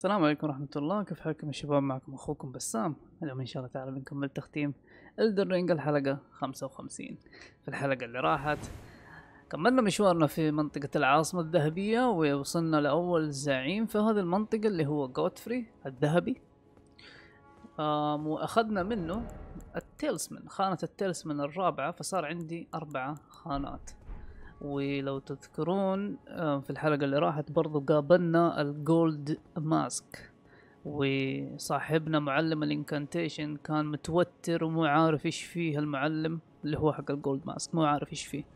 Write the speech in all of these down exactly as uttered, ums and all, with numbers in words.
السلام عليكم ورحمة الله، كيف حالكم يا شباب؟ معكم أخوكم بسام. اليوم إن شاء الله تعالى بنكمل تختيم Elden Ring الحلقة خمسة وخمسين. في الحلقة اللي راحت كملنا مشوارنا في منطقة العاصمة الذهبية ووصلنا لأول زعيم في هذه المنطقة اللي هو جوتفري الذهبي. آم وأخذنا منه التيلسمن، خانة التيلسمن الرابعة، فصار عندي أربعة خانات. ولو تذكرون في الحلقة اللي راحت برضو قابلنا الجولد ماسك، وصاحبنا معلم الانكانتيشن كان متوتر ومو عارف ايش فيه. المعلم اللي هو حق الجولد ماسك مو عارف ايش فيه،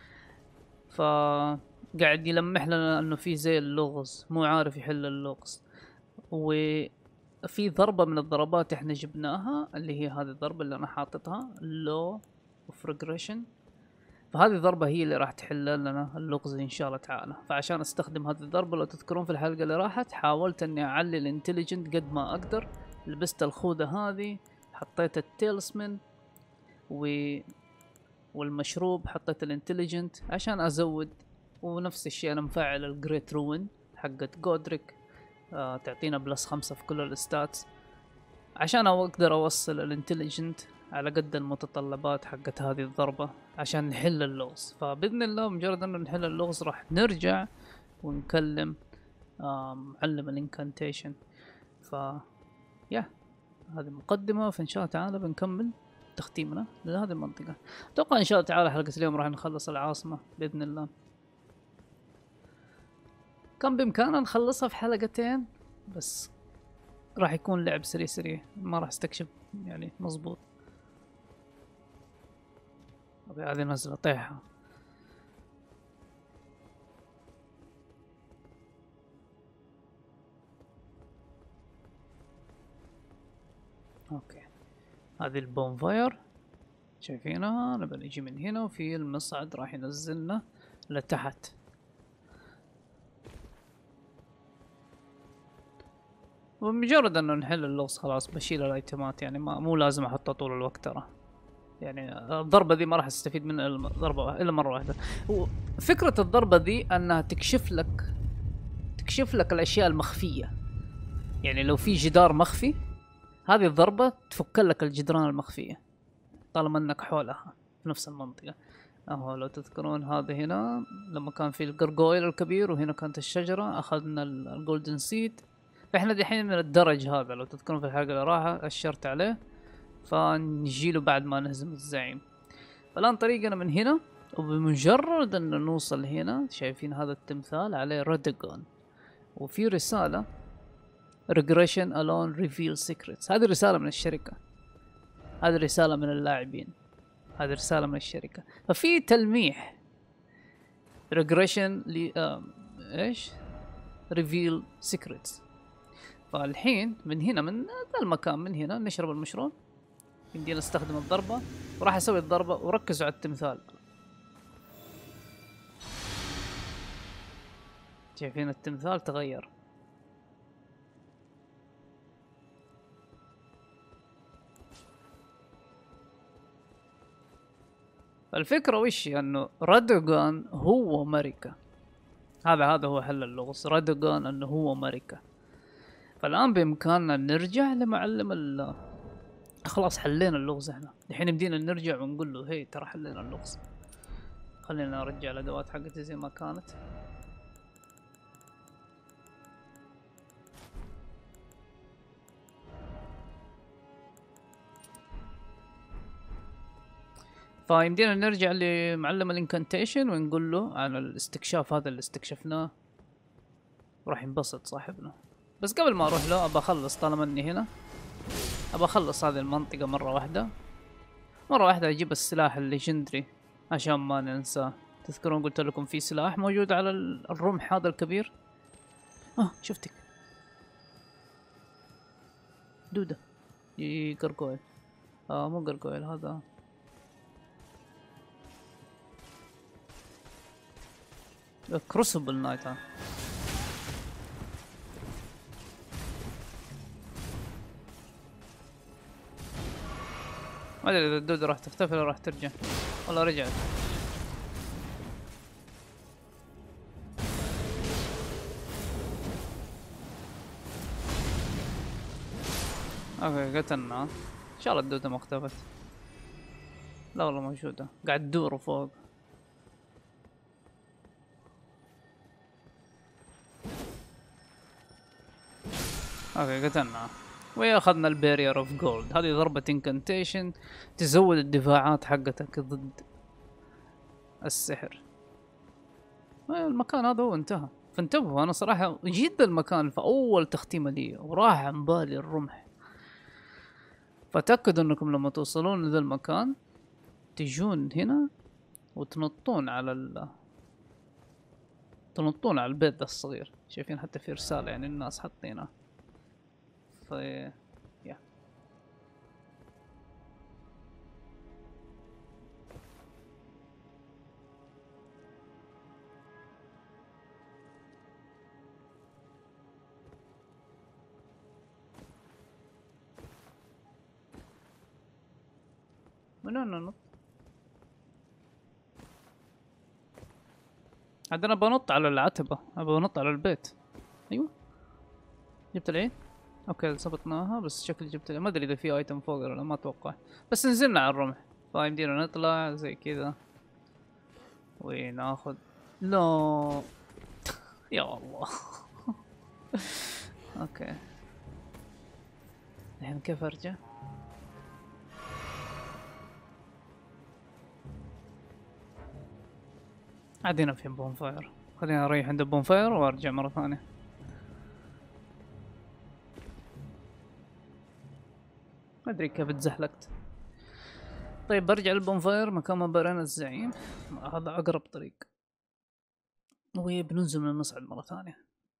فقاعد يلمح لنا انه في زي اللغز، مو عارف يحل اللغز. وفي ضربة من الضربات احنا جبناها اللي هي هذه الضربة اللي انا حاططها لو اوف ريجريشن، فهذه الضربة هي اللي راح تحل لنا اللغز إن شاء الله تعالى. فعشان أستخدم هذه الضربة لو تذكرون في الحلقة اللي راحت حاولت إني أعلي الانتليجنت قد ما أقدر، لبست الخوذة هذه، حطيت التيلسمن و... والمشروب، حطيت الانتليجنت عشان أزود. ونفس الشيء أنا مفعل الجريت روين حقت جودريك، آه تعطينا بلس خمسة في كل الستاتس عشان أقدر أوصل الانتليجنت على قد المتطلبات حقت هذه الضربة عشان نحل اللغز. فبإذن الله مجرد أنه نحل اللغز راح نرجع ونكلم معلم الانكانتيشن. ف يا هذه مقدمة، فإن شاء الله تعالى بنكمل تختيمنا لهذه المنطقة. أتوقع إن شاء الله تعالى حلقة اليوم راح نخلص العاصمة بإذن الله. كان بإمكاننا نخلصها في حلقتين بس راح يكون لعب سريع سريع، ما راح استكشف يعني مظبوط. هذه نزلة طيحة. اوكي، هذه البونفاير شايفينها، نبي نجي من هنا وفي المصعد راح ينزلنا لتحت. ومجرد انه نحل اللغز خلاص بشيل الايتمات، يعني ما مو لازم احطها طول الوقت ترى. يعني الضربة دي ما راح استفيد منها الا ضربة الا مرة واحدة. وفكرة الضربة دي انها تكشف لك تكشف لك الاشياء المخفية. يعني لو في جدار مخفي هذه الضربة تفك لك الجدران المخفية طالما انك حولها في نفس المنطقة. اهو لو تذكرون هذا هنا لما كان في الجرجويل الكبير وهنا كانت الشجرة، اخذنا الجولدن سيد. احنا دحين من الدرج هذا لو تذكرون في الحلقة اللي راحت اشرت عليه، فنجيله بعد ما نهزم الزعيم. فالان طريقنا من هنا، وبمجرد ان نوصل هنا شايفين هذا التمثال عليه راديجون وفي رسالة regression alone reveal secrets. هذه رسالة من الشركة، هذه رسالة من اللاعبين، هذه رسالة من الشركة. ففي تلميح regression لي آه... ايش reveal secrets. فالحين من هنا من ذا المكان من هنا نشرب المشروب، يمدينا نستخدم الضربة وراح اسوي الضربة. وركزوا على التمثال، شايفين التمثال تغير. الفكرة وش انه رادوغان هو ماريكا، هذا هذا هو حل اللغز. رادوغان انه هو ماريكا. فالان بامكاننا نرجع لمعلم ال خلاص حلينا اللغز. احنا الحين بدينا نرجع ونقول له هي ترى حلينا اللغز. خلينا نرجع الادوات حقتي زي ما كانت. فيمدينا نرجع لمعلم الانكانتيشن ونقول له عن الاستكشاف هذا اللي استكشفناه، راح ينبسط صاحبنا. بس قبل ما اروح له ابى اخلص، طالما اني هنا ابى اخلص هذه المنطقة مرة واحدة. مرة واحدة اجيب السلاح الليجندري عشان ما ننساه. تذكرون قلت لكم في سلاح موجود على الرمح هذا الكبير. اه شفتك دودة قرقويل. اه مو قرقويل، هذا كروسبل نايت. ها ما ادري اذا الدودة راح تختفي ولا راح ترجع. والله رجعت. اوكي قتلنا. ان شاء الله الدودة ما اختفت. لا والله موجودة، قاعد تدور فوق. اوكي قتلنا. واخذنا البارير اوف جولد. هذه ضربة انكنتيشن تزود الدفاعات حقتك ضد السحر. المكان هذا هو انتهى. فانتبهوا، انا صراحة جيت المكان في اول تختيمة لي وراح عن بالي الرمح. فتأكدوا انكم لما توصلون لذا المكان تجون هنا وتنطون على ال تنطون على البيت ده الصغير. شايفين حتى في رسالة يعني الناس حاطينها. ف يا من وين ننط؟ عاد انا بنط على العتبة، ابى انط على البيت. ايوه جبت العين. اوكي ظبطناها، بس شكل جبت ما ادري اذا في ايتم فوق ولا لا، ما اتوقع. بس نزلنا على الرمح فيمدينا نطلع زي كذا وناخذ. لا يا الله. اوكي الحين كيف ارجع؟ عاد هنا في بون فاير، خليني اريح عند بون فاير وارجع مرة ثانية. ما ادري كيف اتزحلقت. طيب برجع للبون فاير مكان ما برينا الزعيم، هذا اقرب طريق. وبننزل من المصعد مرة ثانية.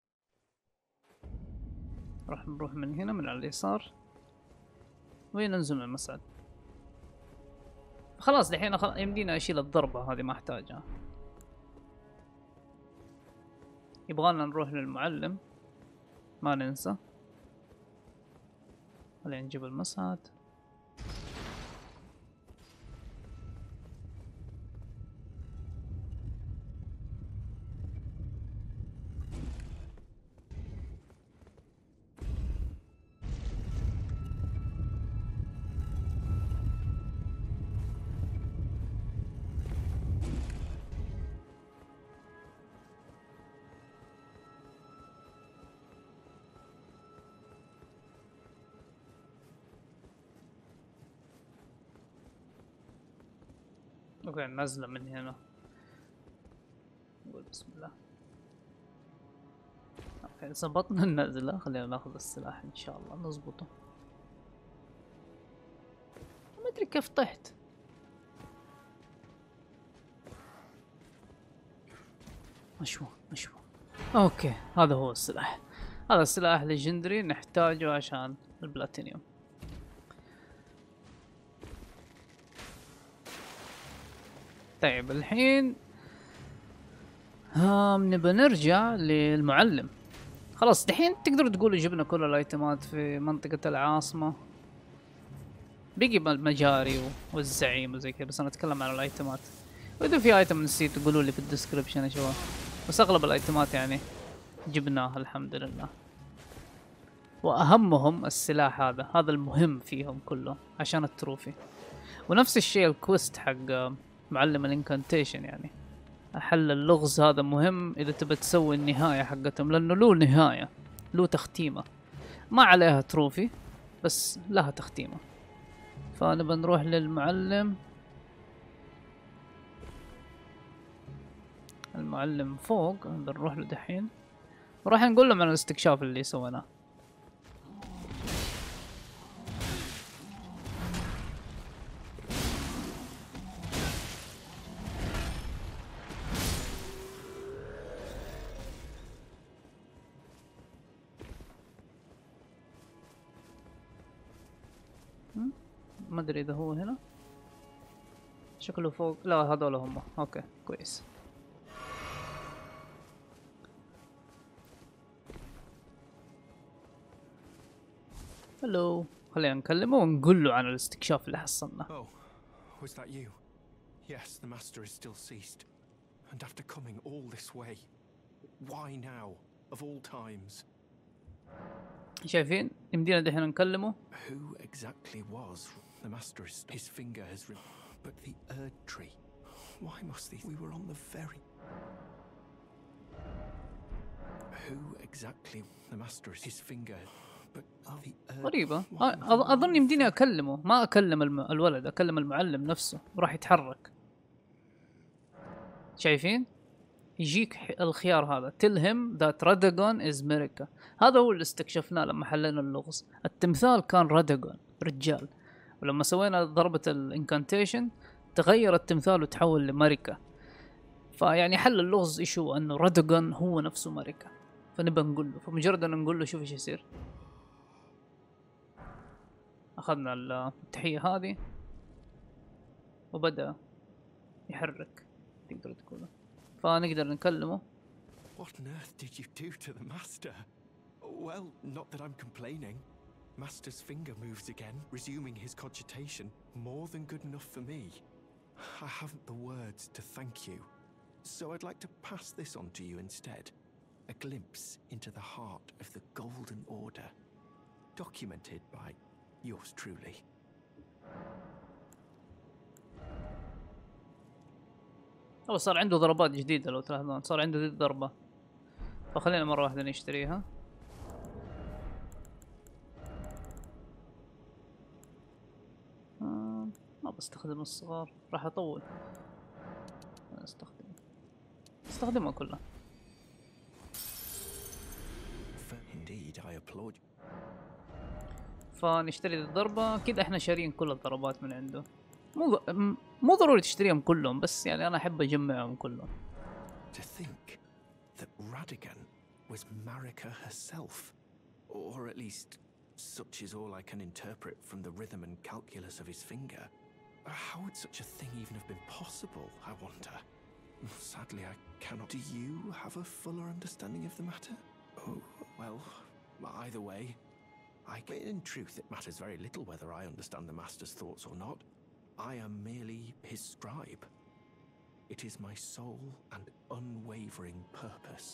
راح نروح من هنا من على اليسار وننزل من المصعد. خلاص دحين خل... يمدينا اشيل الضربة هذه ما احتاجها. يبغانا نروح للمعلم ما ننسى. خلينا نجيب المصعد. اوكي نازلة من هنا. نقول بسم الله. اوكي زبطنا النزلة، خلينا ناخذ السلاح ان شاء الله نزبطه. ما ادري كيف طحت. مشوى مشوى. اوكي هذا هو السلاح. هذا السلاح ليجندري نحتاجه عشان البلاتينيوم. طيب الحين هام نبى نرجع للمعلم. خلاص دحين تقدروا تقولوا جبنا كل الايتمات في منطقة العاصمة. بقي المجاري والزعيم وزي كذا، بس انا اتكلم عن الايتمات. واذا في ايتم نسيت تقولوا لي في الديسكربشن يا شباب. بس اغلب الايتمات يعني جبناها الحمد لله. واهمهم السلاح هذا، هذا المهم فيهم كله عشان التروفي. ونفس الشيء الكوست حق معلم الانكانتيشن، يعني حل اللغز هذا مهم اذا تبى تسوي النهاية حقتهم، لانه له نهاية، له تختيمة ما عليها تروفي بس لها تختيمة. فنبى نروح للمعلم. المعلم فوق بنروح له دحين وراح نقول لهم عن الاستكشاف اللي سويناه. ما ادري اذا هو هنا، شكله فوق. لا هذول هم. اوكي كويس. هلو، خلينا نكلمه ونقول له عن الاستكشاف اللي حصلنا. Oh, was that you? Yes, the master is still ceased. And after coming all this way, why now, of all times? شايفين يمدينا دحين نكلمه. Who exactly was the master? Is his finger has written, but the Erd tree. Why must these? We were on the very. Who exactly the master? Is his finger, but the Erd. غريبة. أظن يمديني أكلمه، ما أكلم الم... الولد، أكلم المعلم نفسه وراح يتحرك. شايفين؟ يجيك الخيار هذا tell him that Radagon is Marika. هذا هو اللي استكشفناه لما حلينا اللغز. التمثال كان راداغون رجال، ولما سوينا ضربة الانكانتيشن تغير التمثال وتحول لماريكا. فيعني حل اللغز ايشو انه راداغون هو نفسه ماريكا، فنبى نقول له. فمجرد ان نقول له شوف ايش يصير. اخذنا التحية هذه وبدأ يحرك تقدر تقوله، فنقدر نكلمه. What on earth did you do to the master? Well, not that I'm complaining. Master's finger moves again, resuming his cogitation. More than good enough for me. I haven't the words to thank you, so I'd like to pass this on to you instead. A glimpse into the heart of the Golden Order, documented by yours truly. هو صار عنده ضربات جديدة لو تلاحظون، صار عنده ذي الضربة، فخلينا مرة واحدة نشتريها. آه ما بستخدم الصغار، راح أطول. استخدم استخدمها كلها. Indeed, I applaud. فنشتري ذي الضربة. كده احنا شارين كل الضربات من عنده. مو مو ضروري تشتريهم كلهم، بس يعني أنا أحب أجمعهم كلهم. To think that Radagon was Marika herself, or at least such is all I can interpret from the rhythm and calculus of his finger. How would such a thing even have been possible, I wonder? Sadly, I cannot. Do you have a fuller understanding of the matter? Oh, well, either way, I. In truth, it matters very little whether I understand the master's thoughts or not. I am merely his scribe. It is my sole and unwavering purpose.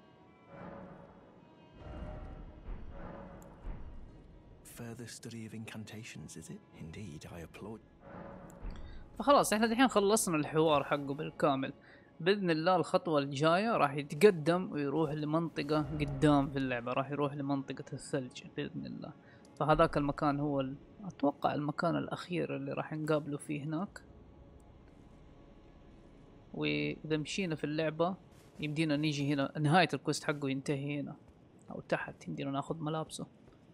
Further study of incantations, is it? Indeed, I applaud. فخلاص احنا دحين خلصنا الحوار حقه بالكامل. بإذن الله الخطوة الجاية راح يتقدم ويروح لمنطقة قدام في اللعبة، راح يروح لمنطقة الثلج بإذن الله. فهذاك المكان هو ال... أتوقع المكان الأخير اللي راح نقابله فيه هناك. وإذا مشينا في اللعبة يمدينا نيجي هنا، نهاية الكوست حقه ينتهي هنا أو تحت، يمدينا ناخذ ملابسه.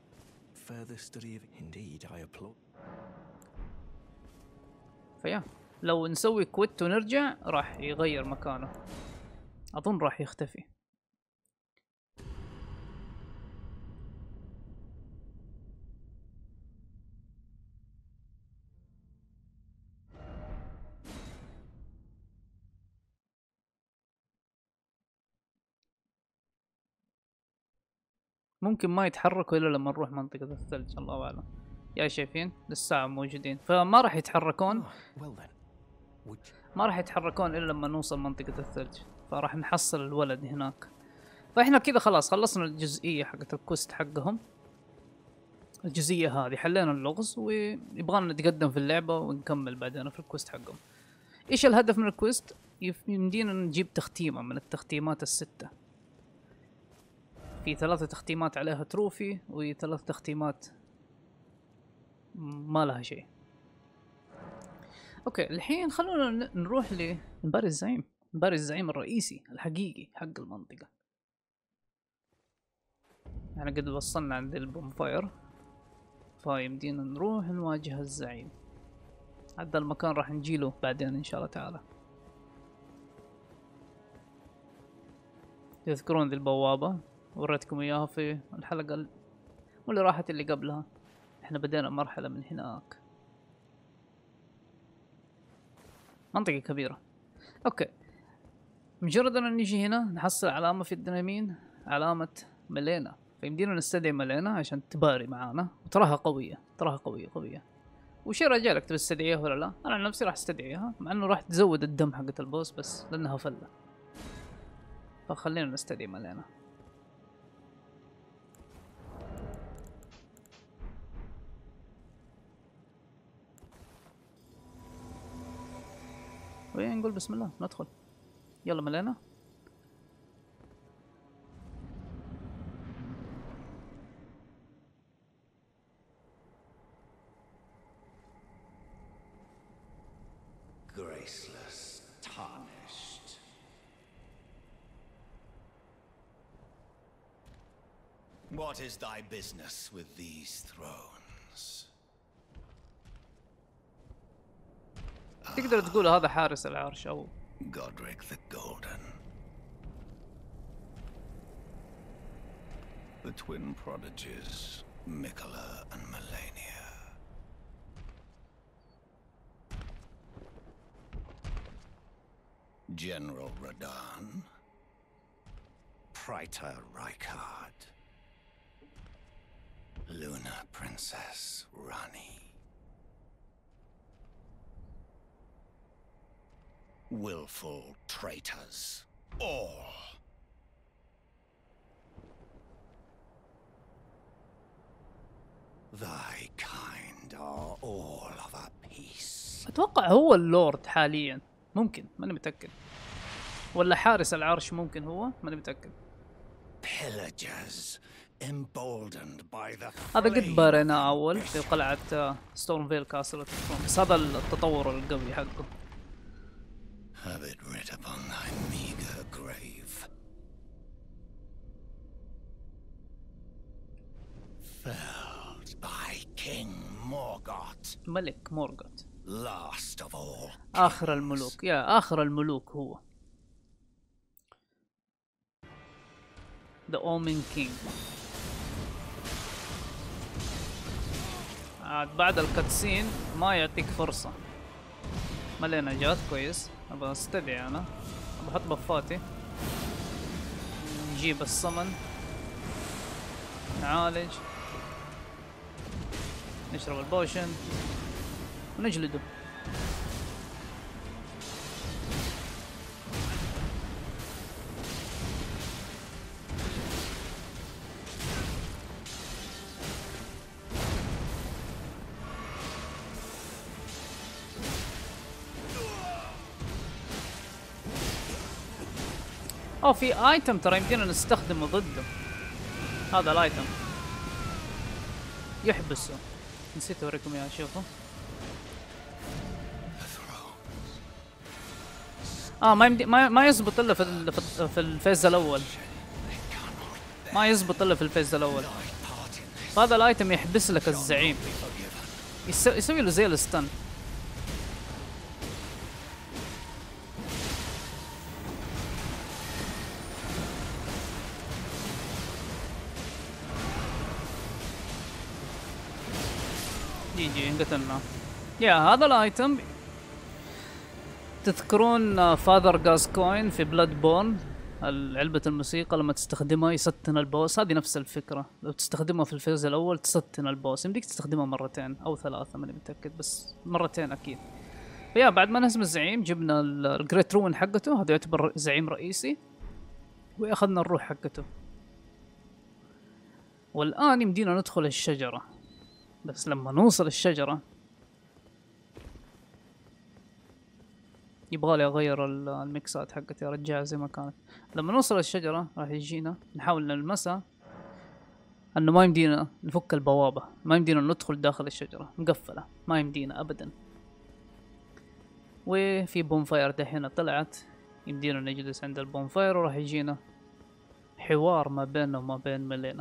فيا لو نسوي كويت ونرجع راح يغير مكانه، أظن راح يختفي. ممكن ما يتحركوا إلا لما نروح منطقة الثلج، الله أعلم. يا شايفين للساعة موجودين، فما راح يتحركون ما راح يتحركون إلا لما نوصل منطقة الثلج، فراح نحصل الولد هناك. فإحنا كذا خلاص خلصنا الجزئية حقت الكوست حقهم. الجزئية هذه حلينا اللغز ويبغانا نتقدم في اللعبة ونكمل بعدين في الكوست حقهم. إيش الهدف من الكوست؟ يمدينا نجيب تختيمة من التختيمات الستة. في ثلاثة تختيمات عليها تروفي وثلاث تختيمات ما لها شيء. اوكي الحين خلونا نروح لنباري الزعيم، نباري الزعيم الرئيسي الحقيقي حق المنطقة. يعني قد وصلنا عند البومفاير، فيمدينا نروح نواجه الزعيم. هذا المكان راح نجيله بعدين ان شاء الله تعالى. تذكرون ذي البوابة وريتكم اياها في الحلقة واللي راحت اللي قبلها. احنا بدينا مرحلة من هناك. منطقة كبيرة. اوكي مجرد ان نجي هنا نحصل علامة في الدينامين، علامة ملينا، فيمدينا نستدعي ملينا عشان تباري معانا، وتراها قوية، تراها قوية قوية. وش رجالك تبي تستدعيها ولا لا؟ انا عن نفسي راح استدعيها، مع انه راح تزود الدم حقت البوس بس لانها فلة. فخلينا نستدعي ملينا. وين نقول بسم الله ندخل. يلا ملينا. Graceless, tarnished. What is thy business with these thrones? تقدر تقول هذا حارس العرش او Godric the Golden. The twin prodigies, Mikola and Melania. General Radahn. Praetor Rykard. Luna Princess Rani. Willful traitors, all. Thy kind are all of a piece. اتوقع هو اللورد حاليا، ممكن ماني متأكد، ولا حارس العرش ممكن هو، ماني متأكد. Pillagers emboldened by the هذا قد بارينا اول في قلعة ستورمفيل كاسل، بس هذا التطور القوي حقه. Have it writ upon thy meager grave. Felled by King Morgoth. ملك مورغوت. Last of all. آخر الملوك، يا آخر الملوك هو. The Omen King. عاد بعد الكاتسين ما يعطيك فرصة. ملينا جات كويس، ابغى استدعي انا، بحط بفاتي، نجيب الصمن، نعالج، نشرب البوشن ونجلده. اوه في ايتم ترى يمدينا نستخدمه ضده. هذا الايتم يحبسه، نسيت اوريكم اياه، شوفوا. اه ما يمدي ما, ما يزبط الا في ال... في الفيز الاول، ما يزبط الا في الفيز الاول. هذا الايتم يحبس لك الزعيم، يسو... يسوي له زي الستان. يجي انقتلنا. يا هذا الايتم تذكرون فاذر جاسكوين في بلاد بورن، علبة الموسيقى لما تستخدمها يستن البوس، هذه نفس الفكرة. لو تستخدمها في الفيز الأول تستن البوس، يمديك تستخدمها مرتين أو ثلاثة ماني متأكد، بس مرتين أكيد. فيا بعد ما نهزم الزعيم جبنا الجريت رون حقته، هذا يعتبر زعيم رئيسي، وأخذنا الروح حقته. والآن يمدينا ندخل الشجرة، بس لما نوصل الشجرة يبغالي اغير الميكسات حقتي ارجعها زي ما كانت. لما نوصل الشجرة راح يجينا نحاول نلمسها، انه ما يمدينا نفك البوابة، ما يمدينا ندخل داخل الشجرة، مقفلة ما يمدينا ابدا. وفي بونفاير دحين طلعت، يمدينا نجلس عند البونفاير وراح يجينا حوار ما بيننا وما بين ميلينا.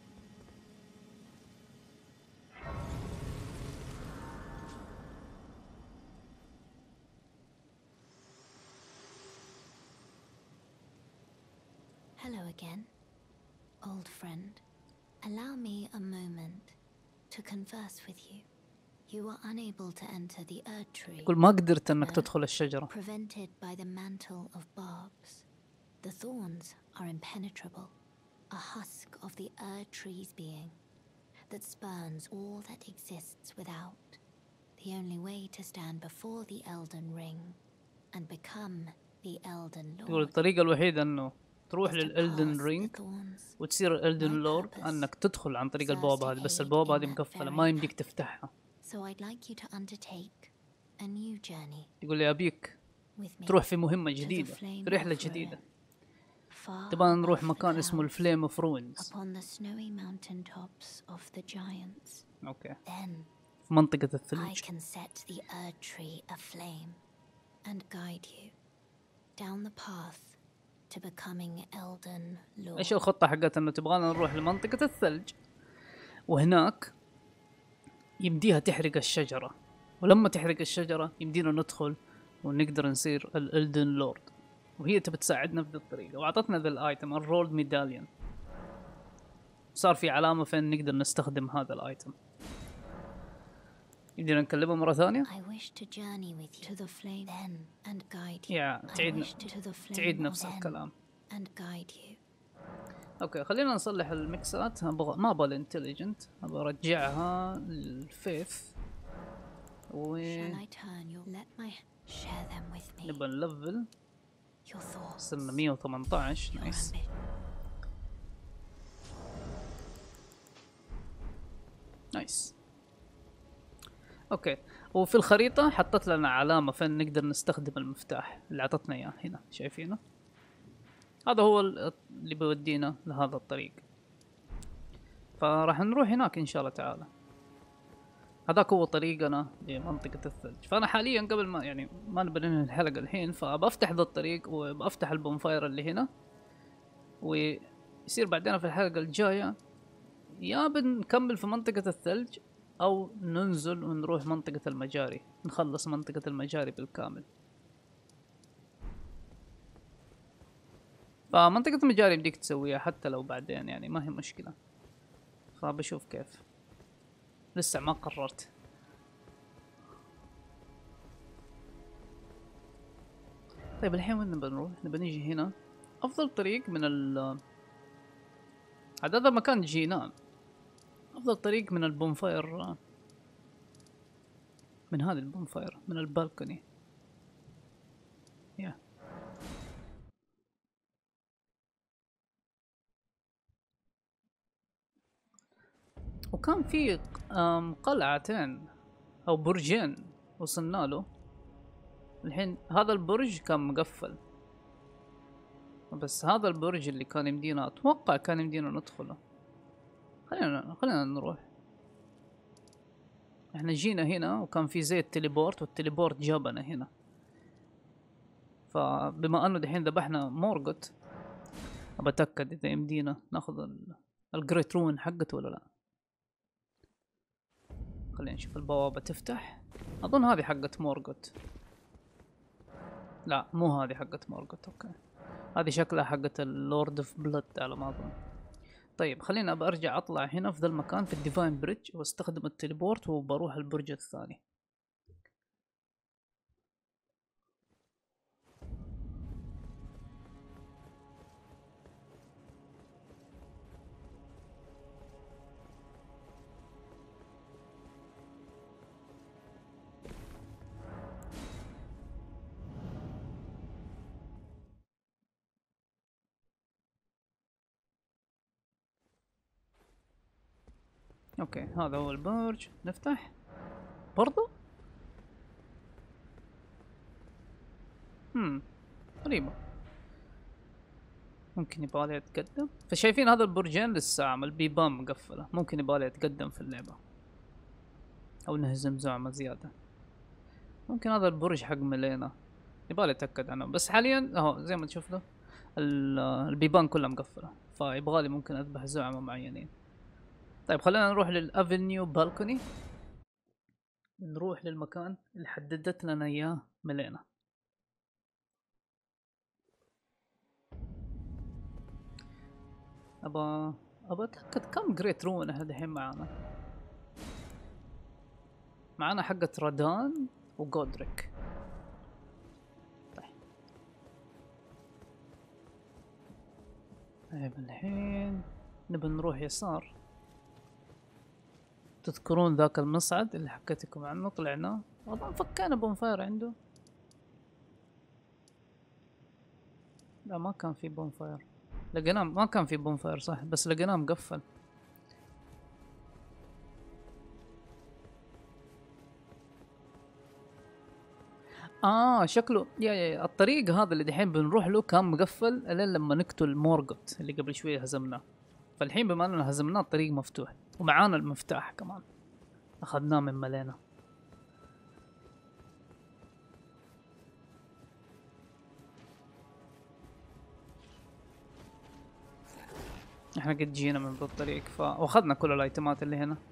Hello again, old friend. Allow me a moment to converse with you. You were unable to enter the Erd Tree. يقول ما قدرت انك تدخل الشجرة. Prevented by the mantle of barbs. The thorns are impenetrable, a husk of the Erd Tree's being that spurns all that exists without. The only way to stand before the Elden Ring and become the Elden Lord. يقول الطريقة الوحيدة انه تروح للإلدن رينج وتصير الإلدن لورد انك تدخل عن طريق البوابة هذه، بس البوابة هذه مقفلة ما يمديك تفتحها. So I'd like you to undertake a new journey. يقول لي ابيك with me تروح في مهمة to the جديدة، flame في رحلة of جديدة. Ruin, far تبغى نروح above the مكان اسمه clouds, الفليم اوف روينز. upon the snowy mountain tops of the giants. اوكي. Then في منطقة I الثلوج. can set the Erd Tree aflame and guide you down the path to becoming Elden Lord. ايش الخطة حقتها؟ انه تبغانا نروح لمنطقة الثلج، وهناك يمديها تحرق الشجرة، ولما تحرق الشجرة يمدينا ندخل ونقدر نصير الالدن لورد، وهي تبي تساعدنا بهذه الطريقة. واعطتنا ذا الايتم الرولد ميداليون، صار في علامة فين نقدر نستخدم هذا الايتم. يمدينا نكلمها مرة ثانية. I wish to journey with you to the flame then and guide you. يا I تعيد wish to the flame تعيد نفس then الكلام. and guide you. اوكي خلينا نصلح المكسات. ابغى ما ابغى الانتليجنت، ابغى ارجعها للفيث و Shall I turn your let my share them with me? نبغى نلفل. Your thoughts, صرنا مية وثمنتاش. your نايس. ambition. نايس. اوكي، وفي الخريطة حطت لنا علامة فين نقدر نستخدم المفتاح اللي عطتنا اياه هنا، شايفينه؟ هذا هو اللي بيودينا لهذا الطريق، فراح نروح هناك ان شاء الله تعالى. هذاك هو طريقنا لمنطقة الثلج. فانا حاليا قبل ما يعني ما نبي ننهي الحلقة الحين، فبفتح ذا الطريق وبفتح البونفاير اللي هنا، ويصير بعدين في الحلقة الجاية يا بنكمل في منطقة الثلج او ننزل ونروح منطقة المجاري، نخلص منطقة المجاري بالكامل. فمنطقة المجاري بديك تسويها حتى لو بعدين، يعني ما هي مشكلة، فبشوف كيف، لسه ما قررت. طيب الحين وين نبى نروح؟ نبى نيجي هنا. افضل طريق من ال هذا هذا مكان جينان، افضل طريق من البونفاير، من هذا البونفاير، من البالكوني. يا وكان في قلعتين او برجين وصلنا له. الحين هذا البرج كان مقفل، بس هذا البرج اللي كان يمدينا، اتوقع كان يمدينا ندخله. خلينا خلينا نروح. احنا جينا هنا وكان في زي التليبورت، والتليبورت جابنا هنا. فبما انه دحين ذبحنا مورغوت، بتأكد اذا يمدينا ناخذ الجريت رون حقته ولا لا. خلينا نشوف البوابة تفتح. اظن هذه حقت مورغوت. لا مو هذه حقت مورغوت. اوكي هذه شكلها حقت اللورد اوف بلود على ما اظن. طيب خلينا برجع اطلع هنا في ذا المكان في الديفاين بريدج، واستخدم التليبورت وبروح البرج الثاني. اوكي هذا هو البرج. نفتح برضو. امم غريبة، ممكن يبغالي اتقدم. فشايفين هذا البرجين لسه البيبان مقفلة، ممكن يبغالي اتقدم في اللعبة او نهزم زعمة زيادة. ممكن هذا البرج حق ملينا، يبغالي اتاكد عنه. بس حاليا اهو زي ما تشوف له البيبان كلها مقفلة، فيبغالي ممكن اذبح زعمة معينين. طيب خلينا نروح للافنيو بالكوني، نروح للمكان اللي حددت لنا اياه ملينا. ابى ابى اتاكد كم جريت رون احنا الحين معانا. معانا حقة رادان وجودريك. طيب طيب الحين نبي نروح يسار. تذكرون ذاك المصعد اللي حكيت لكم عنه طلعناه؟ اظن فكينا بونفاير عنده. لا ما كان في بونفاير، لقيناه ما كان في بونفاير صح، بس لقيناه مقفل. اه شكله يا يا الطريق هذا اللي دحين بنروح له كان مقفل الين لما نقتل مورغوت اللي قبل شويه هزمناه. فالحين بما اننا هزمناه الطريق مفتوح ومعانا المفتاح كمان اخذناه من ملينا. احنا قد جينا من ذا الطريق ف... واخذنا كل الايتمات اللي هنا.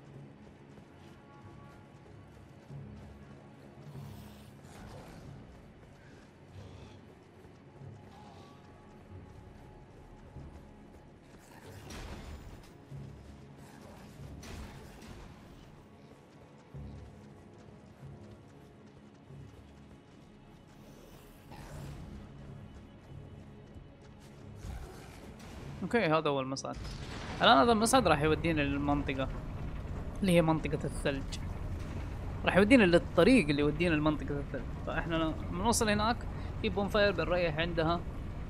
اوكي هذا هو المصعد. الان هذا المصعد راح يودينا للمنطقة اللي هي منطقة الثلج. راح يودينا للطريق اللي يودينا لمنطقة الثلج. فاحنا بنوصل هناك في بونفاير بنريح عندها.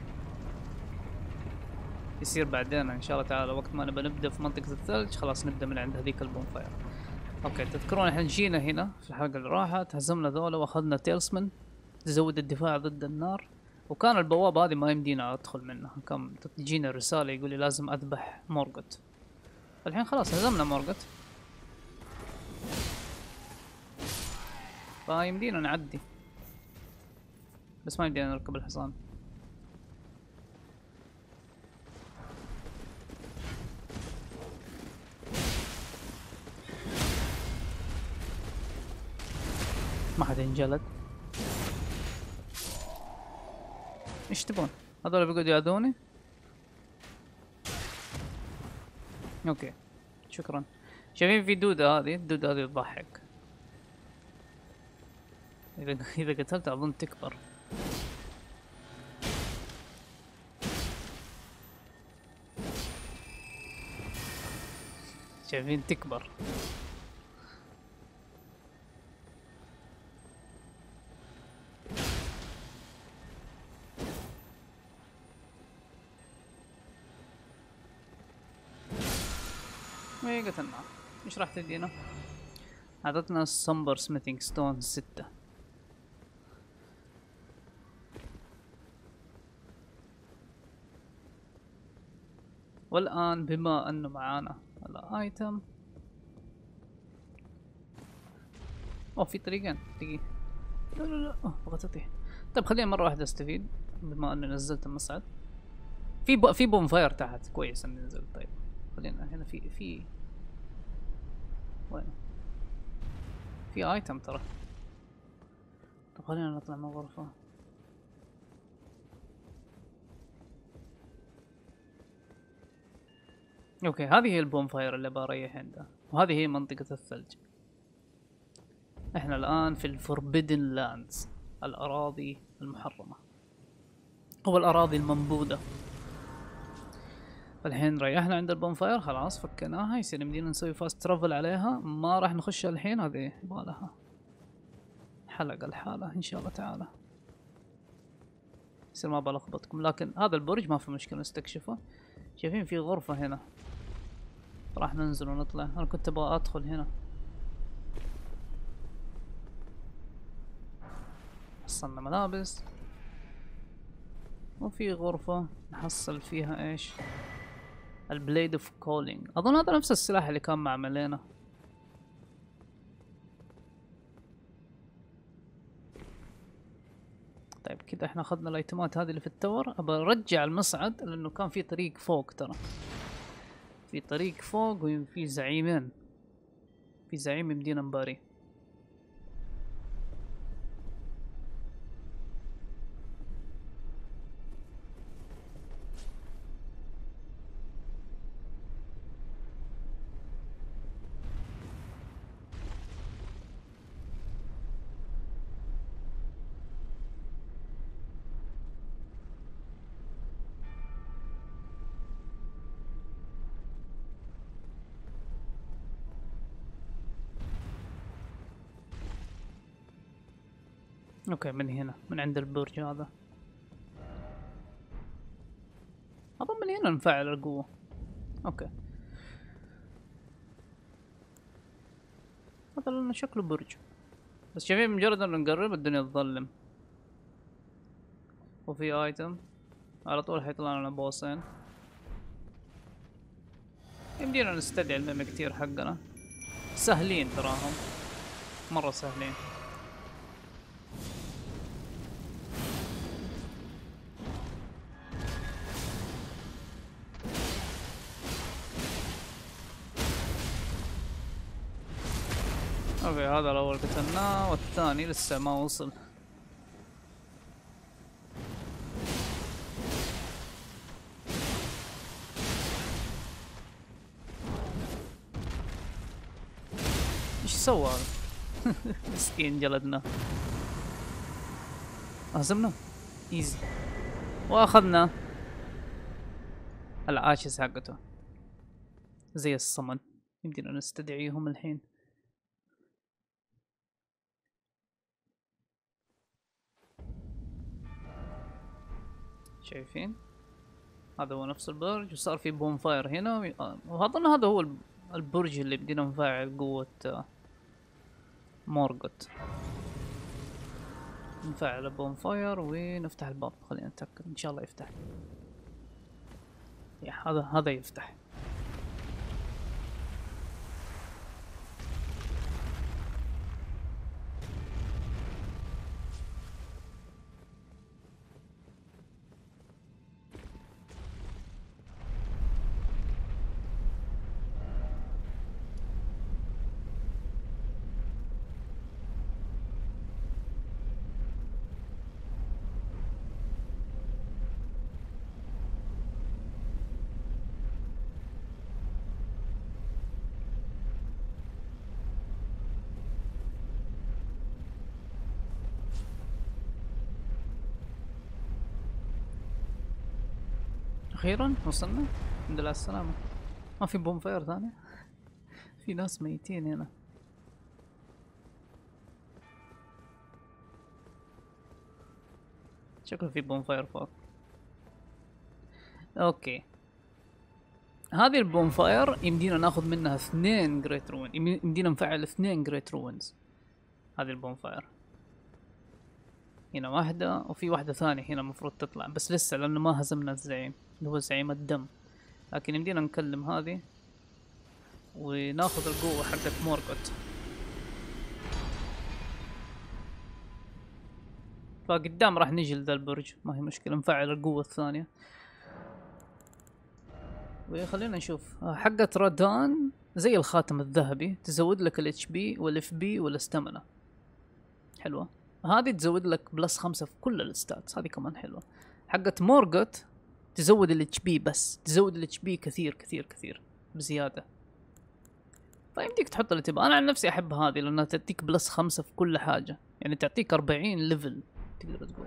يصير بعدين ان شاء الله تعالى وقت ما نبى نبدا في منطقة الثلج خلاص نبدا من عند هذيك البونفاير. اوكي تذكرون احنا جينا هنا في الحلقة اللي راحت هزمنا ذولا واخذنا تيلسمن تزود الدفاع ضد النار. وكان البوابة هذه ما يمدينا ادخل منها كان تجينا رسالة يقول لي لازم اذبح مورغوت. الحين خلاص هزمنا مورغوت فيمدينا نعدي بس ما يمدينا نركب الحصان. ما حد انجلد. ايش تبون؟ هذول بيقعدوا يأذوني؟ اوكي شكرا. شايفين في دودة هذه الدودة هذه تضحك. اذا اذا قتلتها اظن تكبر. شايفين تكبر. ايه قتلنا. ايش راح تدينا؟ اعطتنا سمبر سميثينج ستون ستة. والان بما انه معانا الايتم اوه في طريقين دقيقة. لا لا لا اوه بغيت اطيح. طيب خلينا مرة واحدة استفيد بما اني نزلت المصعد. في ب... في بوم فاير تحت كويس اني نزلت. طيب خلينا هنا في في وين في ايتم ترى. طب خلينا نطلع من الغرفة. اوكي هذه هي البوم فاير اللي بريح عندها وهذه هي منطقة الثلج. احنا الان في الفوربيدن لاندز الاراضي المحرمة او الاراضي المنبوذة. الحين ريحنا عند البوم فاير خلاص فكناها يصير يمدينا نسوي فاست ترافل عليها. ما راح نخش الحين هذه يبغالها حلقة الحالة ان شاء الله تعالى يصير ما بلخبطكم. لكن هذا البرج ما في مشكلة نستكشفه. شايفين في غرفة هنا راح ننزل ونطلع. انا كنت ابغى ادخل هنا. حصلنا ملابس وفي غرفة نحصل فيها ايش؟ البليد اوف كولينج. اظن هذا نفس السلاح اللي كان مع ملينا. طيب كذا احنا اخذنا الايتمات هذه اللي في التور. ابى ارجع المصعد لانه كان في طريق فوق ترى. في طريق فوق وفي زعيمين. في زعيم يمدينا نباريه. اوكي من هنا من عند البرج هذا. اظن من هنا نفعل القوة. اوكي هذا لانه شكله برج بس شايفين مجرد انه نقرب الدنيا تظلم. وفي ايتم على طول حيطلع لنا بوسين. يمدينا نستدعي الميمكتير حقنا، سهلين تراهم مرة سهلين. اوكي هذا الاول قتلناه والثاني لسه ما وصل. ايش سوى هذا؟ مسكين جلدنا. هزمنا ايزي واخذنا العاشز حقته زي الصمن. يمدينا نستدعيهم الحين. شايفين هذا هو نفس البرج وصار في بون فاير هنا، واظن هذا هو البرج اللي بدينا نفعل قوة مورغوت. نفعل بون فاير ونفتح الباب. خلينا نتأكد ان شاء الله يفتح. يا هذا هذا يفتح. اخيرا وصلنا الحمد لله على السلامة. ما في بوم فاير ثانية. في ناس ميتين هنا. شكله في بوم فاير فوق. اوكي هذه البوم فاير يمدينا ناخذ منها اثنين جريت روين. يمدينا نفعل اثنين جريت روينز. هذه البوم فاير هنا واحدة وفي واحدة ثانية هنا المفروض تطلع بس لسه لانه ما هزمنا الزعيم اللي هو زعيم الدم. لكن يمدينا نكلم هذه وناخذ القوة حقت مورغوت. فقدام راح نجي لذا البرج ما هي مشكلة. نفعل القوة الثانية وخلينا نشوف. حقت رادان زي الخاتم الذهبي تزود لك الاتش بي والاف بي والاستامنا. حلوة. هذه تزود لك بلس خمسة في كل الستاتس. هذه كمان حلوة. حقت مورغوت تزود الاتش بي بس تزود الاتش بي كثير كثير كثير بزيادة. فيمديك تحط اللي تبغى. انا عن نفسي احب هذه لانها تعطيك بلس خمسة في كل حاجة. يعني تعطيك أربعين ليفل تقدر تقول.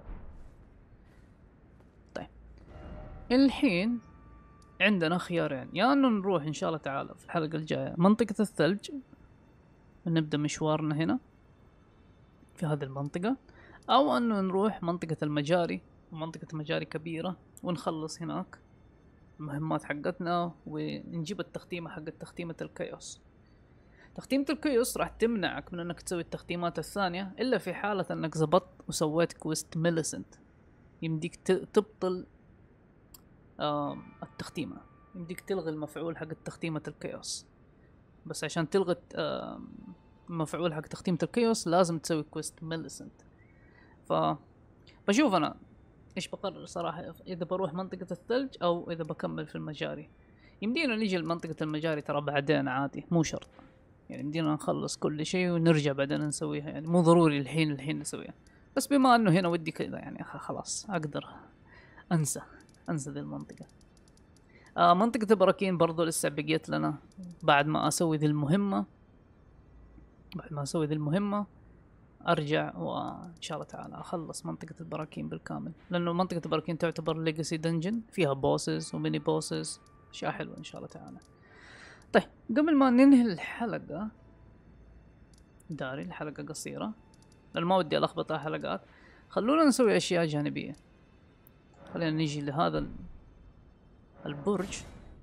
طيب الحين عندنا خيارين. يا انه نروح ان شاء الله تعالى في الحلقة الجاية منطقة الثلج ونبدأ مشوارنا هنا في هذه المنطقة، او انه نروح منطقة المجاري. منطقة مجاري كبيرة ونخلص هناك المهمات حقتنا ونجيب التختيمة حقت تختيمة الكيوس. تختيمة الكيوس راح تمنعك من انك تسوي التختيمات الثانية الا في حالة انك زبطت وسويت كويست ميليسنت. يمديك تبطل التختيمة. يمديك تلغي المفعول حق تختيمة الكيوس. بس عشان تلغي المفعول حق تختيمة الكيوس لازم تسوي كويست ميليسنت. ف بشوف انا ايش بقرر صراحة اذا بروح منطقة الثلج او اذا بكمل في المجاري. يمدينا نيجي لمنطقة المجاري ترى بعدين عادي مو شرط. يعني يمدينا نخلص كل شيء ونرجع بعدين نسويها. يعني مو ضروري الحين الحين نسويها. بس بما انه هنا ودي كذا يعني خلاص اقدر انسى انسى ذي المنطقة. آه منطقة البراكين برضو لسه بقيت لنا بعد ما اسوي ذي المهمة. بعد ما اسوي ذي المهمة ارجع وان شاء الله تعالى اخلص منطقة البراكين بالكامل. لانه منطقة البراكين تعتبر ليجاسي دنجن فيها بوسز وميني بوسز اشياء حلوة ان شاء الله تعالى. طيب قبل ما ننهي الحلقة داري الحلقة قصيرة لأن ما ودي ألخبطها حلقات. خلونا نسوي أشياء جانبية. خلينا نيجي لهذا البرج.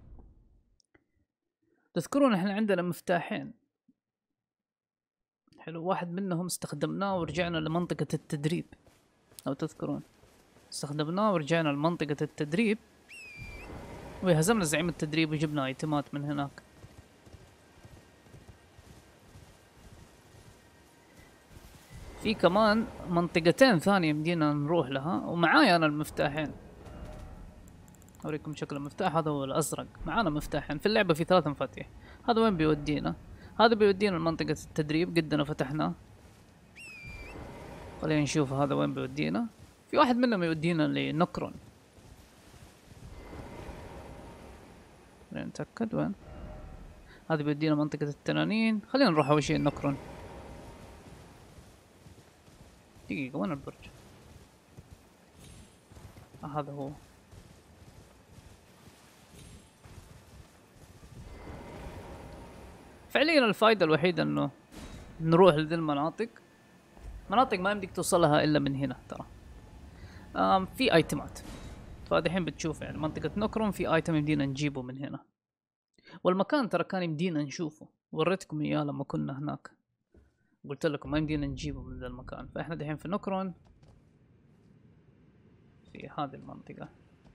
تذكرون احنا عندنا مفتاحين. حلو. واحد منهم استخدمناه ورجعنا لمنطقة التدريب لو تذكرون. استخدمناه ورجعنا لمنطقة التدريب وهزمنا زعيم التدريب وجبنا ايتمات من هناك. في كمان منطقتين ثانية يمدينا نروح لها ومعايا انا المفتاحين. اوريكم شكل المفتاح، هذا هو الازرق. معانا مفتاحين في اللعبة، في ثلاث مفاتيح. هذا وين بيودينا؟ هذا بيودينا لمنطقة التدريب قدنا فتحناه. خلينا نشوف هذا وين بيودينا. في واحد منهم يودينا لنكرون. خلينا نتأكد وين. هذا بيودينا منطقة التنانين. خلينا نروح اول شيء نكرون. دقيقة، وين البرج؟ آه هذا هو. فعليا الفائدة الوحيدة انه نروح لذي المناطق. مناطق ما يمديك توصلها الا من هنا ترى. آم في ايتمات. فدحين بتشوف يعني منطقة نكرون في ايتم يمدينا نجيبه من هنا. والمكان ترى كان يمدينا نشوفه، وريتكم اياه لما كنا هناك. قلت لكم ما يمدينا نجيبه من ذا المكان. فاحنا دحين في نكرون في هذه المنطقة.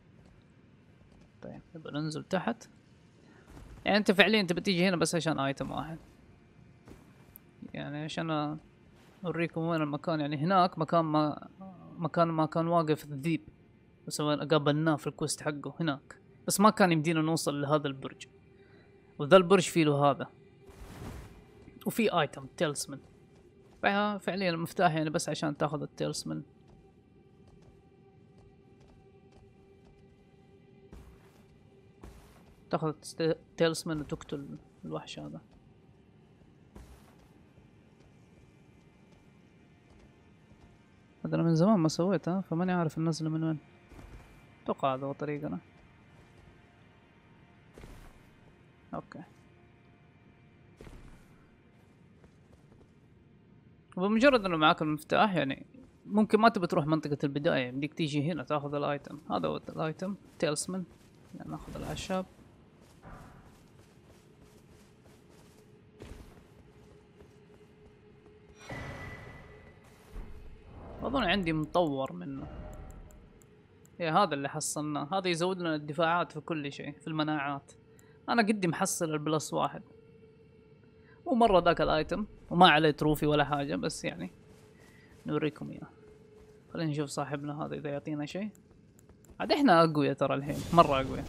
طيب نبقى ننزل تحت. يعني انت فعليا انت بتيجي هنا بس عشان ايتم واحد، يعني عشان اوريكم وين المكان. يعني هناك مكان ما مكان ما كان واقف الذيب، بس قابلناه في الكوست حقه هناك، بس ما كان يمدينا نوصل لهذا البرج. وذا البرج فيه له هذا، وفي ايتم تيلسمن. فعليا المفتاح يعني بس عشان تاخذ التيلسمن. تاخذ تيلسمن وتقتل الوحش هذا. هذا انا من زمان ما سويتها، فماني عارف النزله من وين. اتوقع هذا هو طريقنا. اوكي. وبمجرد انه معاك المفتاح يعني ممكن ما تبي تروح منطقة البداية، بدك تيجي هنا تاخذ الايتم. هذا هو الايتم تيلسمن. يعني ناخذ الاعشاب. اظن عندي مطور منه. ايه هذا اللي حصلناه. هذا يزود لنا الدفاعات في كل شيء، في المناعات. انا قدي محصل البلس واحد، مو مرة ذاك الايتم وما عليه تروفي ولا حاجة، بس يعني نوريكم اياه. خلينا نشوف صاحبنا هذا اذا يعطينا شيء. عاد احنا اقوياء ترى الحين، مرة اقوياء.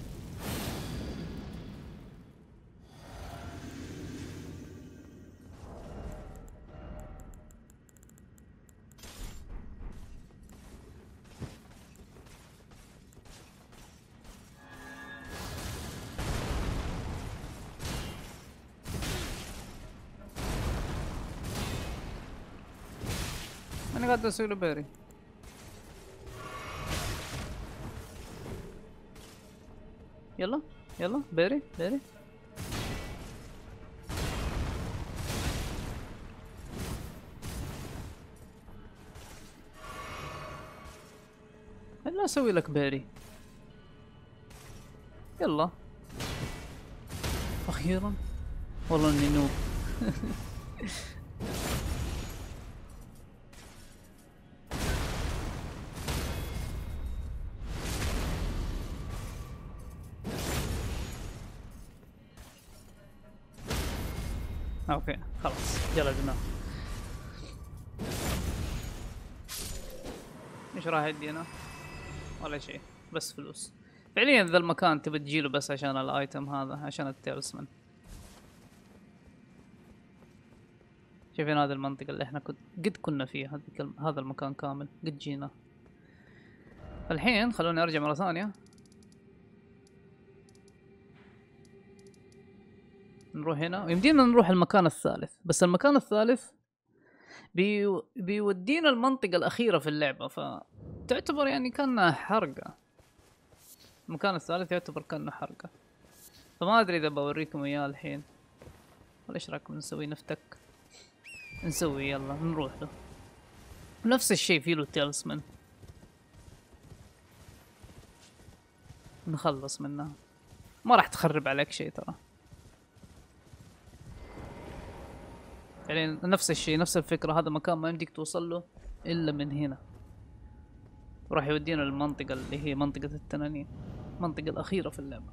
انا قاعد اسوي له بيري. يلا يلا بيري بيري. لا اسوي لك بيري. يلا اخيرا. والله اني نوب. اوكي خلاص جلدنا. ايش راح يدينا؟ ولا شيء، بس فلوس. فعليا ذا المكان تبي تجيله بس عشان الايتم هذا، عشان التيلسمن. شايفين هذه المنطقة اللي احنا كنت قد كنا فيها، هذا المكان كامل قد جينا. الحين خلوني ارجع مرة ثانية. نروح هنا ويمدينا نروح المكان الثالث، بس المكان الثالث بي... بيودينا المنطقة الأخيرة في اللعبة، فتعتبر يعني كأنها حرقة. المكان الثالث يعتبر كأنه حرقة، فما أدري إذا بوريكم إياه الحين ولا إيش رأيكم نسوي نفتك؟ نسوي يلا نروح له. نفس الشيء فيه له تيلسمن، نخلص منها. ما راح تخرب عليك شيء ترى، يعني نفس الشيء نفس الفكرة. هذا مكان ما يمديك توصل له إلا من هنا. وراح يودينا للمنطقة اللي هي منطقة التنانين، المنطقة الأخيرة في اللعبة.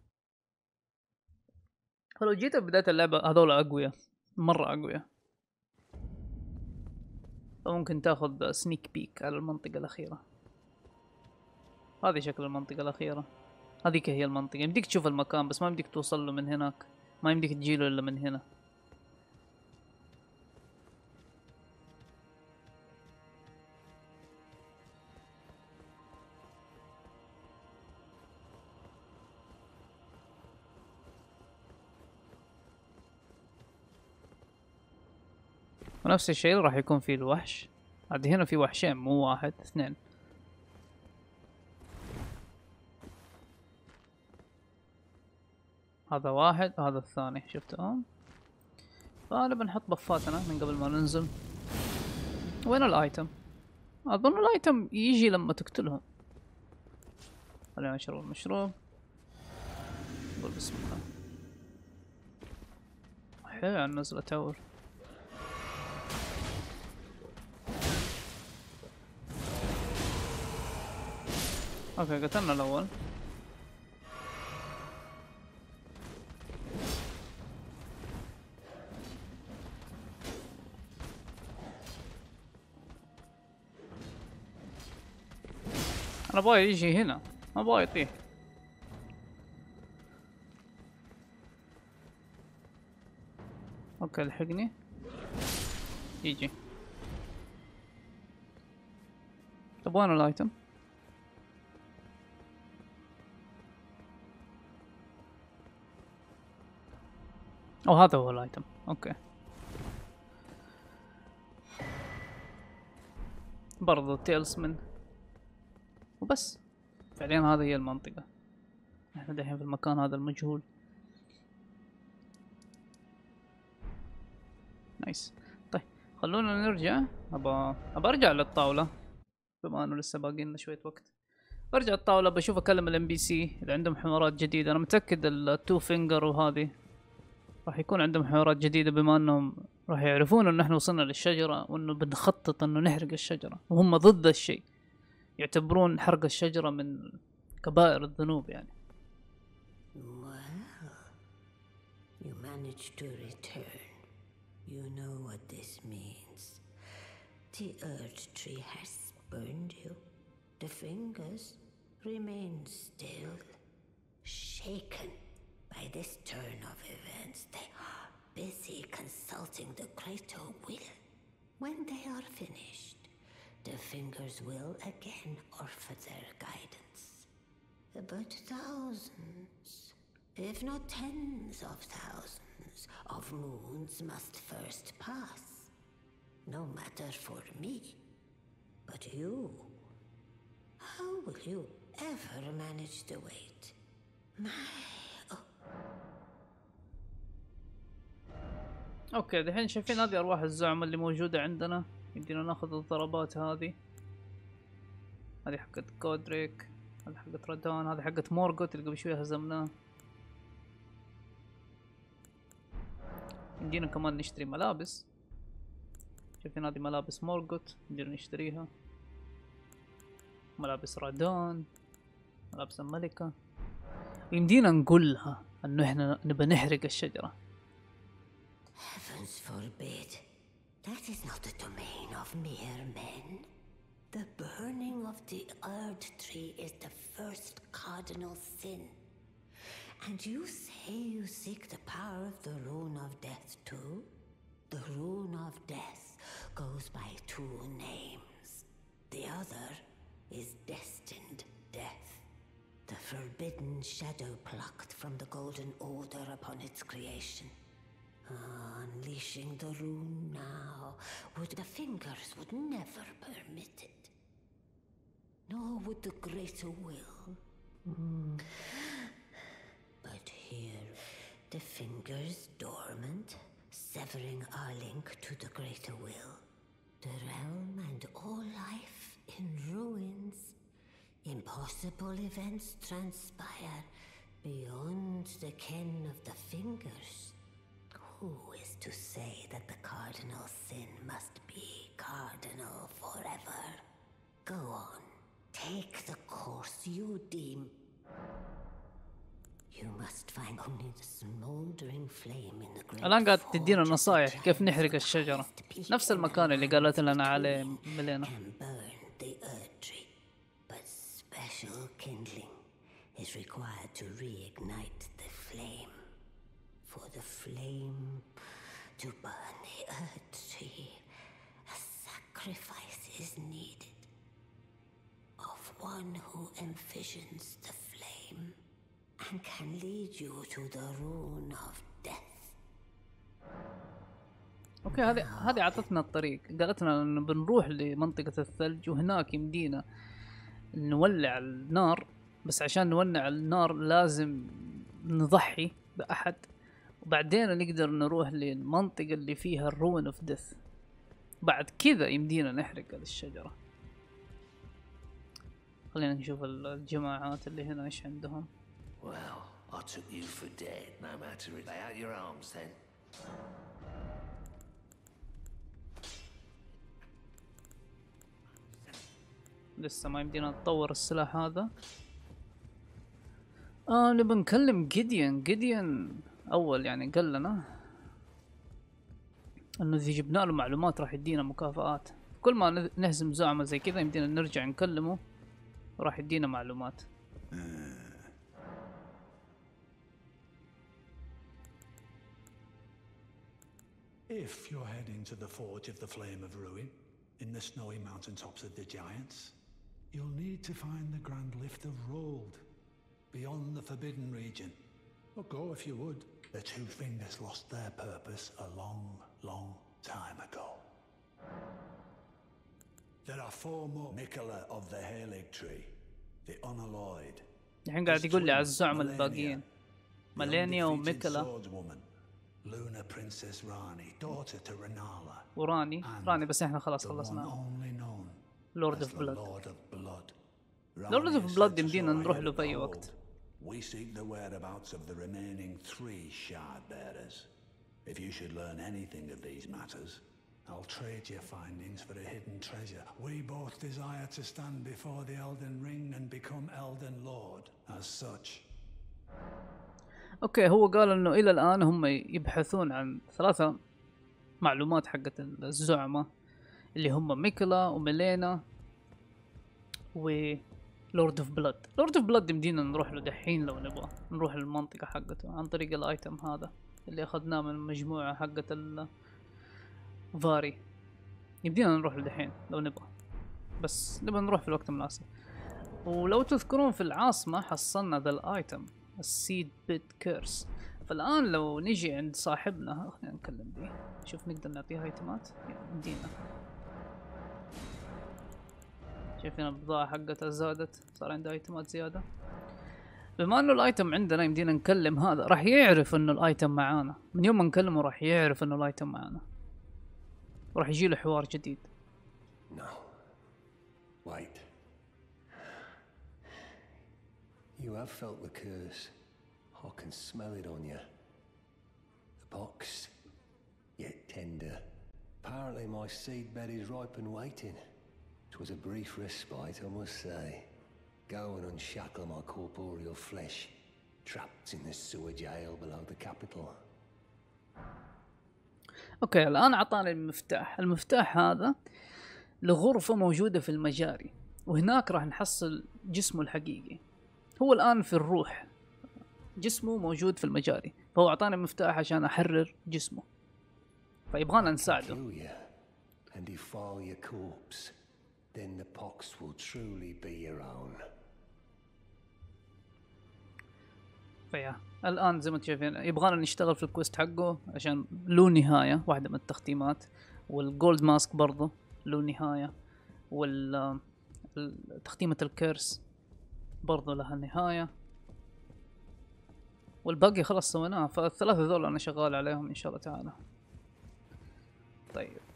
فلو جيت بداية اللعبة هذول أقوياء مرة أقوياء، فممكن تاخذ سنيك بيك على المنطقة الأخيرة. هذه شكل المنطقة الأخيرة، هذيك هي المنطقة. يمديك تشوف المكان بس ما يمديك توصل له من هناك، ما يمديك تجيله إلا من هنا. ونفس الشيء راح يكون في الوحش. عاد هنا في وحشين مو واحد، اثنين. هذا واحد وهذا الثاني، شفتهم؟ غالبا نحط بفاتنا من قبل ما ننزل. وين الايتم؟ اظن الايتم يجي لما تقتلهم. خلينا نشرب المشروب. قول بسم الله. حلو عن نزلة تاور. اوكي قتلنا الاول. انا ابغى يجي هنا، ما ابغى يطيح. اوكي الحقني. يجي. طب وين الايتم؟ او هذا هو الايتم. اوكي برضو تيلسمن وبس. فعليا هذه هي المنطقة. احنا دحين في المكان هذا المجهول. نايس. طيب خلونا نرجع. ابى ابى ارجع للطاولة بما انه لسه باقي لنا شوية وقت. برجع الطاولة بشوف اكلم الام بي سي اللي عندهم حوارات جديدة. انا متأكد التو فينجر وهذه راح يكون عندهم حوارات جديدة، بما انهم راح يعرفون ان احنا وصلنا للشجرة وانه بنخطط انه نحرق الشجرة، وهم ضد الشيء، يعتبرون حرق الشجرة من كبائر الذنوب يعني. Well, you managed to return. You know what this means. The Earth Tree has burned you. The fingers remain still, shaken by this turn of events. They are busy consulting the greater will. When they are finished, the fingers will again offer their guidance. But thousands, if not tens of thousands, of moons must first pass. No matter for me, but you. How will you ever manage the wait? My... Oh. اوكي دحين شايفين هذه ارواح الزعماء اللي موجودة عندنا. يمدينا ناخذ الضربات هذه. هذه حقت كودريك، هذه حقت رادان، هذه حقت مورغوت اللي قبل شوية هزمناه. يمدينا كمان نشتري ملابس. شايفين هذه ملابس مورغوت يمدينا نشتريها. ملابس رادان، ملابس الملكة. يمدينا نقول لها انه احنا نبى نحرق الشجرة. Heavens forbid. That is not the domain of mere men. The burning of the Earth Tree is the first cardinal sin. And you say you seek the power of the Rune of Death too? The Rune of Death goes by two names. The other is Destined Death. The forbidden shadow plucked from the Golden Order upon its creation. Ah, unleashing the rune now would the fingers would never permit it. Nor would the greater will. Mm. But here, the fingers dormant, severing our link to the greater will. The realm and all life in ruins. Impossible events transpire beyond the ken of the fingers. Who is to say that the cardinal sin must be cardinal forever? Go on, Take the course you deem. You must find only the smoldering flame in the great الآن قاعد forge تدينا of the نصايح كيف giants نحرق for the الشجرة، highest peak نفس in المكان اللي the قالت land لنا of عليه the tree ميلينا. can burn the earth tree, but special kindling is required to reignite the flame. For the flame to burn the earth tree, a sacrifice is needed of one who envisions the flame and can lead you to the rune of death. اوكي هذه هذه عطتنا الطريق، قالت لنا انه بنروح لمنطقة الثلج وهناك يمدينا نولع النار، بس عشان نولع النار لازم نضحي بأحد، وبعدين نقدر نروح للمنطقة اللي فيها الرون اوف ديث، بعد كذا يمدينا نحرق الشجرة. خلينا نشوف الجماعات اللي هنا ايش عندهم. Well, I took you for dead, no matter it. Lay out your arms then. لسه ما يمدينا نطور السلاح هذا. اه نبى نكلم جيديون. جيديون اول يعني قال لنا انه اذا جبنا له معلومات راح يدينا مكافآت، كل ما نهزم زعمة زي كذا يمدينا نرجع نكلمه وراح يدينا معلومات. If you're heading to the Forge of the Flame of Ruin, in the snowy mountaintops of the Giants, you'll need to find the Grand Lift of Rold, beyond the Forbidden Region. Or go if you would. The Two Fingers lost their purpose a long, long time ago. There are four more. Mikola of the Halig Tree, the Unalloyed. الحين قاعد يقول لي على الزعماء الباقيين، مالينيا وميكلا Luna Princess Rani, daughter to Renala. وراني راني بس احنا خلاص خلصنا. لورد اوف بلاد. لورد اوف بلاد يمدينا نروح له في اي وقت. We seek the whereabouts of the remaining three shard bearers. If you should learn anything of these matters, I'll trade your findings for a hidden treasure. We both desire to stand before the Elden Ring and become Elden Lord. As such. اوكي هو قال انه الى الان هم يبحثون عن ثلاثة معلومات حقت الزعماء اللي هم ميكلا وميلينا ولورد اوف بلاد. لورد اوف بلاد يمدينا نروح له دحين لو نبغى نروح للمنطقة حقته عن طريق الايتم هذا اللي اخذناه من المجموعة حقت الفاري. يمدينا نروح له دحين لو نبغى، بس نبغى نروح في الوقت المناسب. ولو تذكرون في العاصمة حصلنا ذا الايتم السيد بيت كيرس، فالآن لو نجي عند صاحبنا خلينا نكلم بيه شوف نقدر نعطيه ايتمات يمدينا. شايفين البضاعة حقتها زادت، صار عنده ايتمات زيادة. بما انه الايتم عندنا يمدينا نكلم هذا، راح يعرف انه الايتم معانا، من يوم ما نكلمه راح يعرف انه الايتم معانا وراح يجي له حوار جديد. No. Wait. You have felt the curse. I can smell it on you. The box, yet tender. Apparently my seedbed is ripe and waiting. It was a brief respite, I must say. Go and unshackle my corporeal flesh, trapped in the sewer jail below the capital. اوكي الآن عطاني المفتاح. المفتاح هذا لغرفة موجودة في المجاري، وهناك راح نحصل جسمه الحقيقي. هو الآن في الروح، جسمه موجود في المجاري، فهو أعطاني مفتاح عشان أحرر جسمه، فيبغانا نساعده. فيا الآن زي ما انتم شايفين يبغانا نشتغل في الكويست حقه عشان له نهاية واحدة من التختيمات، والجولد ماسك برضه له نهاية، والتختيمة الكيرس برضو لها نهاية، والباقي خلاص سويناها. فالثلاثة ذول أنا شغال عليهم إن شاء الله تعالى. طيب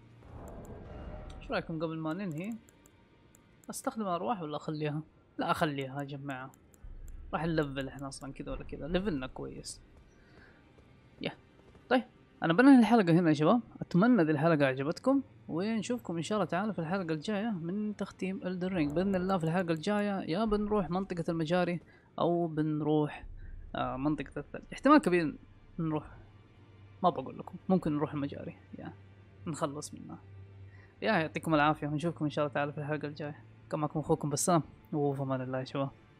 شو رأيكم قبل ما ننهي أستخدم أرواح ولا أخليها؟ لا أخليها أجمعها، راح نلفل إحنا أصلا كذا ولا كذا، ليفلنا كويس. يا طيب انا بنهي الحلقه هنا يا شباب. اتمنى دي الحلقه عجبتكم، ونشوفكم ان شاء الله تعالى في الحلقه الجايه من تختيم Elden Ring باذن الله. في الحلقه الجايه يا بنروح منطقه المجاري او بنروح آه منطقه الثلج. احتمال كبير نروح، ما بقول لكم، ممكن نروح المجاري يعني نخلص منها. يا يعطيكم العافيه، ونشوفكم ان شاء الله تعالى في الحلقه الجايه. كان معكم اخوكم بسام، وفي امان الله يا شباب.